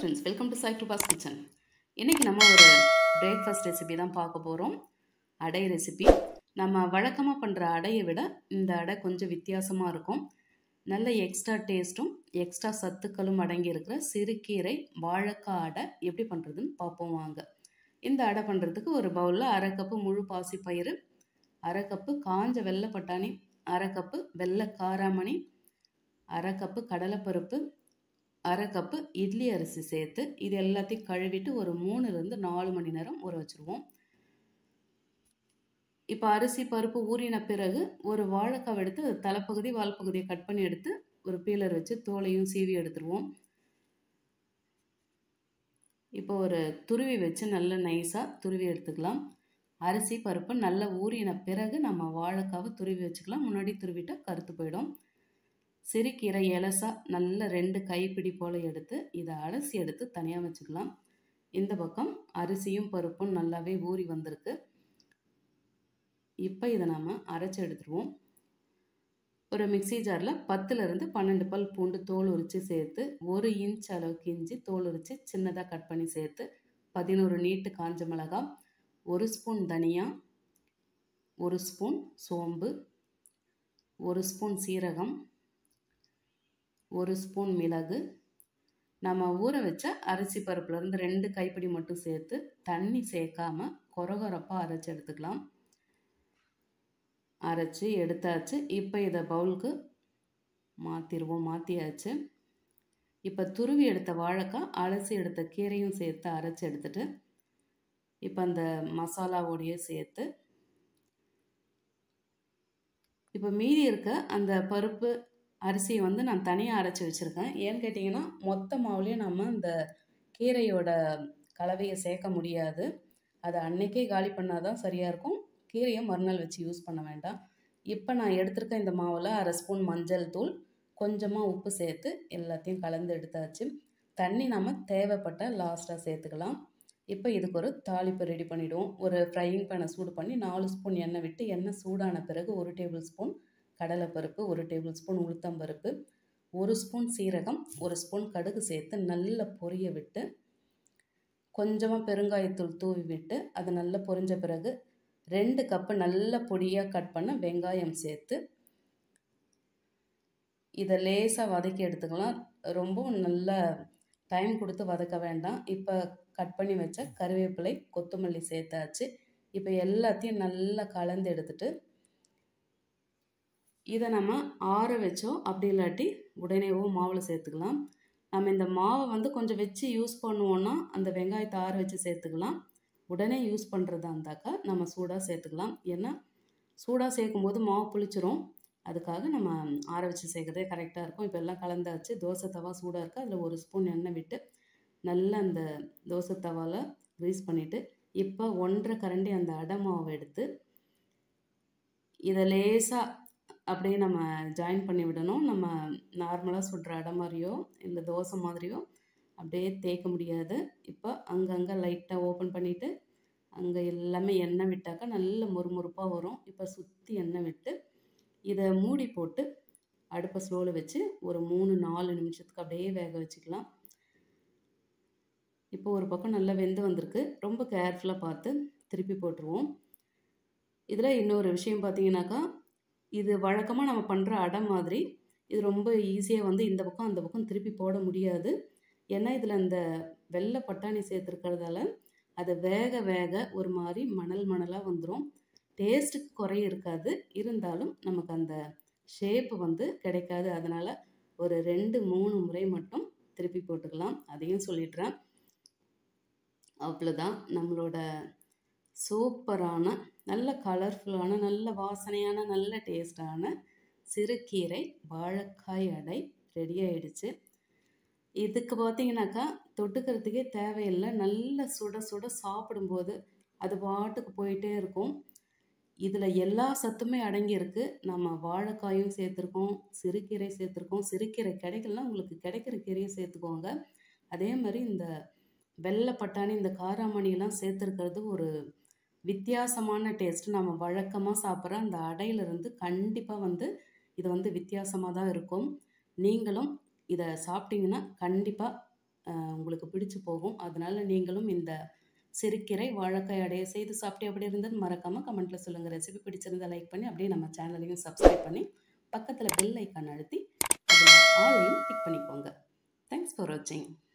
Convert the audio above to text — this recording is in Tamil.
Friends, welcome to Sai Kripa's kitchen. இன்றைக்கி நம்ம ஒரு பிரேக்ஃபாஸ்ட் ரெசிபி தான் பார்க்க போகிறோம். அடை ரெசிபி. நம்ம வழக்கமாக பண்ணுற அடையை விட இந்த அடை கொஞ்சம் வித்தியாசமாக இருக்கும். நல்ல எக்ஸ்ட்ரா டேஸ்ட்டும் எக்ஸ்ட்ரா சத்துக்களும் அடங்கி இருக்கிற சிறுகீரை வாழைக்காய் அடை எப்படி பண்ணுறதுன்னு பார்ப்போம் வாங்க. இந்த அடை பண்ணுறதுக்கு ஒரு பவுலில் 1/2 கப்பு முழு பாசிப்பயிறு, 1/2 கப்பு காஞ்ச வெள்ளை பட்டாணி, 1/2 கப்பு வெள்ளை காராமணி, 1/2 கப்பு கடலைப்பருப்பு, 1/2 கப்பு இட்லி அரிசி சேர்த்து இது எல்லாத்தையும் கழுவிட்டு ஒரு 3-4 மணி நேரம் ஊற வச்சுருவோம். இப்போ அரிசி பருப்பு ஊறின பிறகு ஒரு வாழைக்காய் எடுத்து தலைப்பகுதி வால் பகுதியை கட் பண்ணி எடுத்து ஒரு பீலர் வச்சு தோலையும் சீவி எடுத்துருவோம். இப்போ ஒரு துருவி வச்சு நல்ல நைஸாக துருவி எடுத்துக்கலாம். அரிசி பருப்பு நல்லா ஊறின பிறகு நம்ம வாழைக்காவை துருவி வச்சுக்கலாம். முன்னாடி துருவிட்டால் கருத்து போயிடும். சிறுகீரை எலசாக நல்ல 2 கைப்பிடி போல் எடுத்து இதை அலசி எடுத்து தனியாக வச்சுக்கலாம். இந்த பக்கம் அரிசியும் பருப்பும் நல்லாவே ஊறி வந்திருக்கு. இப்போ இதை நம்ம அரைச்சி எடுத்துருவோம். ஒரு மிக்சி ஜாரில் 10-12 பல் பூண்டு தோல் உரித்து சேர்த்து 1 இன்ச் அளவுக்கு இஞ்சி தோல் உரித்து சின்னதாக கட் பண்ணி சேர்த்து 11 நீட்டு காஞ்ச மிளகாய், 1 ஸ்பூன் தனியா, 1 ஸ்பூன் சோம்பு, 1 ஸ்பூன் சீரகம், 1 ஸ்பூன் மிளகு, நம்ம ஊற வச்ச அரிசி பருப்புலேருந்து 2 கைப்பிடி மட்டும் சேர்த்து தண்ணி சேர்க்காம கொரகொரப்பாக அரைச்சி எடுத்துக்கலாம். அரைச்சி எடுத்தாச்சு. இப்போ இதை பவுலுக்கு மாற்றியாச்சு. இப்போ துருவி எடுத்த வாழைக்காய் அலசி எடுத்த கீரையும் சேர்த்து அரைச்சி எடுத்துட்டு இப்போ அந்த மசாலாவோடையே சேர்த்து இப்போ மீதி இருக்க அந்த பருப்பு அரிசியை வந்து நான் தனியாக அரைச்சி வச்சுருக்கேன். ஏன்னு கேட்டிங்கன்னா மொத்த மாவுலேயே நம்ம இந்த கீரையோட கலவையை சேர்க்க முடியாது. அதை அன்னைக்கே காலி பண்ணால் தான் சரியாக இருக்கும். கீரையை மறுநாள் வச்சு யூஸ் பண்ண வேண்டாம். இப்போ நான் எடுத்திருக்க இந்த மாவில் 1/2 ஸ்பூன் மஞ்சள் தூள், கொஞ்சமாக உப்பு சேர்த்து எல்லாத்தையும் கலந்து எடுத்தாச்சு. தண்ணி நம்ம தேவைப்பட்ட லாஸ்ட்டாக சேர்த்துக்கலாம். இப்போ இதுக்கு ஒரு தாளிப்பு ரெடி பண்ணிவிடுவோம். ஒரு ஃப்ரையிங் பேனை சூடு பண்ணி 4 ஸ்பூன் எண்ணெய் விட்டு எண்ணெய் சூடான பிறகு 1 டேபிள் ஸ்பூன் கடலைப்பருப்பு, 1 டேபிள் ஸ்பூன் உளுத்தம்பருப்பு, 1 ஸ்பூன் சீரகம், 1 ஸ்பூன் கடுகு சேர்த்து நல்லா பொரிய விட்டு கொஞ்சமாக பெருங்காயத்தூள் தூவி விட்டு அது நல்லா பொரிஞ்ச பிறகு 2 கப்பு நல்ல பொடியாக கட் பண்ண வெங்காயம் சேர்த்து இதை லேசாக வதக்கி எடுத்துக்கலாம். ரொம்பவும் நல்லா டைம் கொடுத்து வதக்க வேண்டாம். இப்போ கட் பண்ணி வச்ச கருவேப்பிலை, கொத்தமல்லி சேர்த்தாச்சு. இப்போ எல்லாத்தையும் நல்லா கலந்து எடுத்துட்டு இதை நம்ம ஆற வச்சோ அப்படி இல்லாட்டி உடனேவோ மாவில் சேர்த்துக்கலாம். நம்ம இந்த மாவை வந்து கொஞ்சம் வச்சு யூஸ் பண்ணுவோன்னா அந்த வெங்காயத்தை ஆற வச்சு சேர்த்துக்கலாம். உடனே யூஸ் பண்ணுறதா இருந்தாக்கா நம்ம சூடாக சேர்த்துக்கலாம். ஏன்னா சூடாக சேர்க்கும்போது மாவு புளிச்சிரும். அதுக்காக நம்ம ஆற வச்சு சேர்க்கறதே கரெக்டாக இருக்கும். இப்போ எல்லாம் கலந்தாச்சு. தோசை தவா சூடாக இருக்குது. அதில் 1 ஸ்பூன் எண்ணெய் விட்டு நல்லா அந்த தோசை தவாவில் க்ரீஸ் பண்ணிவிட்டு இப்போ 1/2 கரண்டி அந்த அடை மாவை எடுத்து இதை லேசாக அப்படியே நம்ம ஜாயின் பண்ணி விடணும். நம்ம நார்மலாக சுடுற அடை மாதிரியோ இல்லை தோசை மாதிரியோ அப்படியே தேய்க்க முடியாது. இப்போ அங்கங்கே லைட்டாக ஓப்பன் பண்ணிவிட்டு அங்கே எல்லாமே எண்ணெய் விட்டாக்கா நல்ல மொறுமொறுப்பாக வரும். இப்போ சுற்றி எண்ணெய் விட்டு இதை மூடி போட்டு அடுப்பை ஸ்லோவில் வச்சு ஒரு 3-4 நிமிஷத்துக்கு அப்படியே வேக வச்சுக்கலாம். இப்போ ஒரு பக்கம் நல்லா வெந்து வந்திருக்கு. ரொம்ப கேர்ஃபுல்லாக பார்த்து திருப்பி போட்டுருவோம். இதில் இன்னொரு விஷயம் பார்த்தீங்கன்னாக்கா, இது வழக்கமாக நம்ம பண்ணுற அடை மாதிரி இது ரொம்ப ஈஸியாக வந்து இந்த பக்கம் அந்த பக்கம் திருப்பி போட முடியாது. ஏன்னா இதில் இந்த வெள்ளை பட்டாணி சேர்த்துருக்கிறதால அது வேக வேக ஒரு மாதிரி மணலாக வந்துடும். டேஸ்ட்டுக்கு குறை இருக்காது. இருந்தாலும் நமக்கு அந்த ஷேப்பு வந்து கிடைக்காது. அதனால் ஒரு 2-3 முறை மட்டும் திருப்பி போட்டுக்கலாம். அதையும் சொல்லிடுறேன். அவ்வளோதான். நம்மளோட சூப்பரான நல்ல கலர்ஃபுல்லான நல்ல வாசனையான நல்ல டேஸ்டான சிறுகீரை வாழைக்காய் அடை ரெடி ஆயிடுச்சு. இதுக்கு பார்த்தீங்கன்னாக்கா தொட்டுக்கிறதுக்கே தேவையில்லை. நல்ல சுட சுட சாப்பிடும்போது அது பாட்டுக்கு போயிட்டே இருக்கும். இதில் எல்லா சத்துமே அடங்கியிருக்கு. நம்ம வாழைக்காயும் சேர்த்துருக்கோம், சிறுகீரை சேர்த்துருக்கோம். சிறுகீரை கிடைக்கலனா உங்களுக்கு கிடைக்கிற கீரையை சேர்த்துக்கோங்க. அதே மாதிரி இந்த வெள்ளை பட்டாணி, இந்த காராமணியெல்லாம் சேர்த்துருக்கிறது ஒரு வித்தியாசமான டேஸ்ட்டு. நம்ம வழக்கமாக சாப்பிட்ற அந்த அடையிலிருந்து கண்டிப்பாக வந்து இது வந்து வித்தியாசமாக தான் இருக்கும். நீங்களும் இதை சாப்பிட்டீங்கன்னா கண்டிப்பாக உங்களுக்கு பிடிச்சு போகும். அதனால நீங்களும் இந்த சிறுகீரை வாழைக்காய் அடைய செய்து சாப்பிட்டு எப்படி இருந்ததுன்னு மறக்காமல் கமெண்ட்டில் சொல்லுங்கள். ரெசிபி பிடிச்சிருந்தா லைக் பண்ணி அப்படியே நம்ம சேனலையும் சப்ஸ்கிரைப் பண்ணி பக்கத்தில் பெல் ஐக்கான் அழுத்தி அதில் ஆலையும் கிளிக் பண்ணிக்கோங்க. தேங்க்ஸ் ஃபார் வாட்சிங்.